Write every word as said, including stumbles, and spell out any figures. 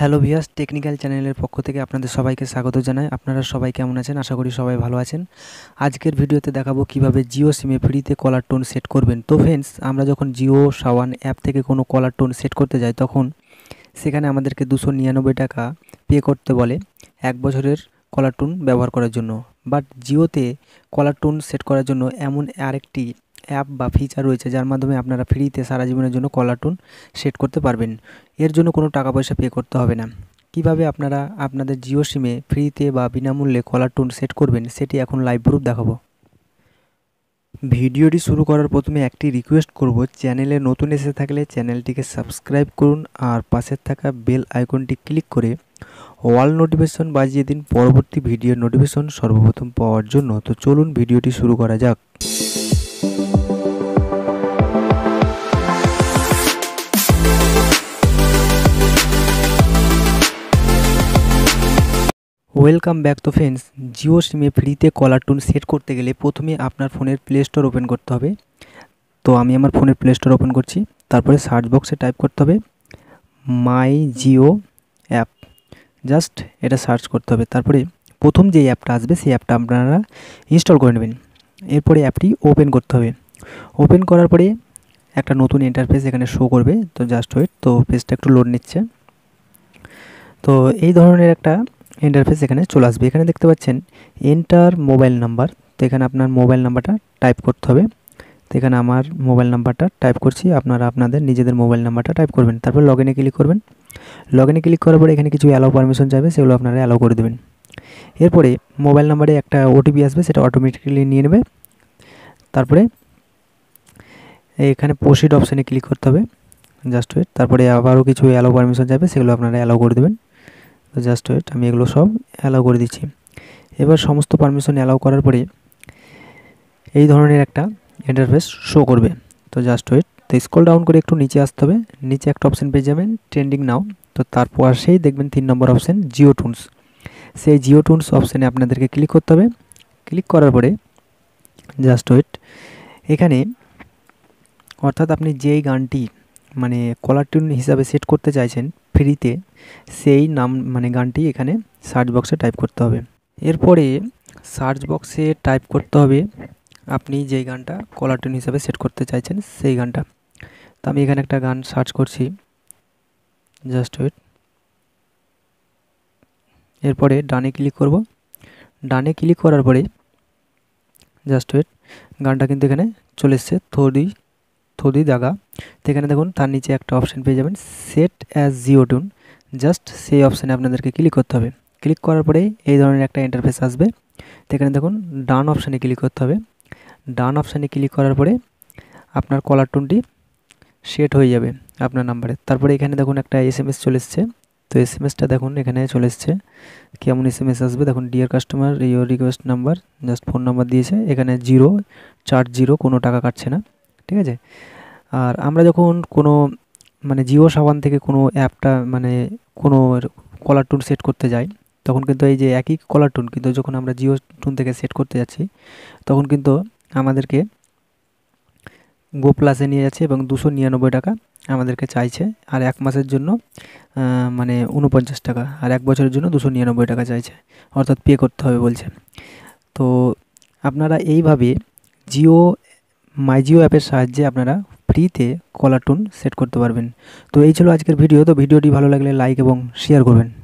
Hello viewers, technical চ্যানেলের পক্ষ থেকে আপনাদের সবাইকে স্বাগত জানাই। আপনারা সবাই কেমন আছেন? আশা করি সবাই ভালো আছেন। আজকের ভিডিওতে দেখাবো কিভাবে জিও সিমে ফ্রিতে কলার টোন সেট করবেন। তো ফ্রেন্ডস, আমরা যখন জিও সাওয়ান অ্যাপ থেকে কোনো কলার টোন সেট করতে যাই তখন সেখানে আমাদেরকে দুশো নিরানব্বই টাকা পে করতে বলে এক বছরের কলার টোন ব্যবহার করার জন্য। বাট জিওতে কলার টোন সেট করার জন্য এমন আরেকটি অ্যাপ বা ফিচার রয়েছে যার মাধ্যমে আপনারা ফ্রিতে সারা জীবনের জন্য কলার টোন সেট করতে পারবেন। এর জন্য কোনো টাকা পয়সা পে করতে হবে না। কিভাবে আপনারা আপনাদের জিও সিমে ফ্রিতে বা বিনামূল্যে কলার টোন সেট করবেন সেটি এখন লাইভ প্রুফ দেখাবো। ভিডিওটি শুরু করার প্রথমে একটি রিকোয়েস্ট করব, চ্যানেলে নতুন এসে থাকলে চ্যানেলটিকে সাবস্ক্রাইব করুন আর পাশে থাকা বেল আইকনটি ক্লিক করে অল নোটিফিকেশন বাজিয়ে দিন পরবর্তী ভিডিওর নোটিফিকেশন সর্বপ্রথম পাওয়ার জন্য। তো চলুন ভিডিওটি শুরু করা যাক। Welcome back. তো ফ্রেন্ডস, জিও সিমে ফ্রিতে কলার টোন সেট করতে গেলে প্রথমে আপনার ফোনের প্লে স্টোর ওপেন করতে হবে। তো আমি আমার ফোনের প্লে স্টোর ওপেন করছি। তারপরে সার্চ বক্সে টাইপ করতে হবে মাই জিও অ্যাপ, জাস্ট এটা সার্চ করতে হবে। তারপরে প্রথম যে অ্যাপটা আসবে সেই অ্যাপটা আপনারা ইনস্টল করে নেবেন। এরপরে অ্যাপটি ওপেন করতে হবে। ওপেন করার পরে একটা নতুন ইন্টারফেস এখানে শো করবে। তো জাস্ট ওয়েট, তো পেজটা একটু লোড নিচ্ছে। তো এই ধরনের একটা ইন্টারফেস এখানে চলে আসবে। এখানে দেখতে পাচ্ছেন এন্টার মোবাইল নাম্বার। তো এখানে আপনার মোবাইল নাম্বারটা টাইপ করতে হবে। তো এখানে আমার মোবাইল নাম্বারটা টাইপ করছি, আপনারা আপনাদের নিজেদের মোবাইল নাম্বারটা টাইপ করবেন। তারপর লগ ইনে ক্লিক করবেন। লগ ইনে ক্লিক করার পরে এখানে কিছু অ্যালাউ পারমিশন চাইবে, সেগুলো আপনারা অ্যালাউ করে দেবেন। এরপরে মোবাইল নাম্বারে একটা ওটিপি আসবে, সেটা অটোমেটিক্যালি নিয়ে নেবে। তারপরে এখানে প্রসিড অপশানে ক্লিক করতে হবে, জাস্ট ওয়েট। তারপরে আবারও কিছু অ্যালাউ পারমিশন চাইবে, সেগুলো আপনারা অ্যালাউ করে দেবেন। তো জাস্ট ওয়েট, আমি এগুলো সব অ্যালাউ করে দিচ্ছি। এবার সমস্ত পারমিশন অ্যালাউ করার পরে এই ধরনের একটা ইন্টারফেস শো করবে। তো জাস্ট ওয়েট, তো স্ক্রল ডাউন করে একটু নিচে আসতে হবে। নিচে একটা অপশান পেয়ে যাবেন ট্রেন্ডিং নাও। তো তারপর সেই দেখবেন তিন নম্বর অপশান জিও টুনস। সেই জিও টুনস অপশানে আপনাদেরকে ক্লিক করতে হবে। ক্লিক করার পরে জাস্ট ওয়েট, এখানে অর্থাৎ আপনি যেই গানটি মানে কলার টিউন হিসাবে সেট করতে চাইছেন ফ্রিতে, সেই নাম মানে গানটি এখানে সার্চ বক্সে টাইপ করতে হবে। এরপরে সার্চ বক্সে টাইপ করতে হবে আপনি যেই গানটা কলার টিউন হিসাবে সেট করতে চাইছেন সেই গানটা। তো আমি এখানে একটা গান সার্চ করছি, জাস্ট ওয়েট। এরপরে ডানে ক্লিক করব। ডানে ক্লিক করার পরে জাস্ট ওয়েট, গানটা কিন্তু এখানে চলে এসছে থোদি থোদি দাগা। তো এখানে দেখুন তার নিচে একটা অপশান পেয়ে যাবেন সেট অ্যাজ জিও টুন। জাস্ট সেই অপশানে আপনাদেরকে ক্লিক করতে হবে। ক্লিক করার পরে এই ধরনের একটা ইন্টারফেস আসবে। তো এখানে দেখুন ডান অপশানে ক্লিক করতে হবে। ডান অপশানে ক্লিক করার পরে আপনার কলার টোনটি সেট হয়ে যাবে আপনার নাম্বারে। তারপরে এখানে দেখুন একটা এস এম এস চলে এসছে। তো এস এম এসটা দেখুন এখানে চলে এসছে। কেমন এস এম এস আসবে দেখুন, dear customer your request number, just phone number দিয়েছে। এখানে জিরো চার্জ জিরো, কোনো টাকা কাটছে না, ঠিক আছে। আর আমরা যখন কোনো মানে জিও সাওয়ান থেকে কোনো অ্যাপটা মানে কোনো কলার টোন সেট করতে যাই তখন কিন্তু এই যে একই কলার টোন কিন্তু যখন আমরা জিও টুন থেকে সেট করতে যাচ্ছি তখন কিন্তু আমাদেরকে গো প্লাসে নিয়ে যাচ্ছে এবং দুশো নিরানব্বই টাকা আমাদেরকে চাইছে। আর এক মাসের জন্য মানে উনপঞ্চাশ টাকা, আর এক বছরের জন্য দুশো নিরানব্বই টাকা চাইছে, অর্থাৎ পে করতে হবে বলছে। তো আপনারা এইভাবে জিও মাই জিও অ্যাপের সাহায্যে আপনারা ফ্রিতে কলার টোন সেট করতে পারবেন। তো এই ছিল আজকের ভিডিও। তো ভিডিওটি ভালো লাগলে লাইক এবং শেয়ার করবেন।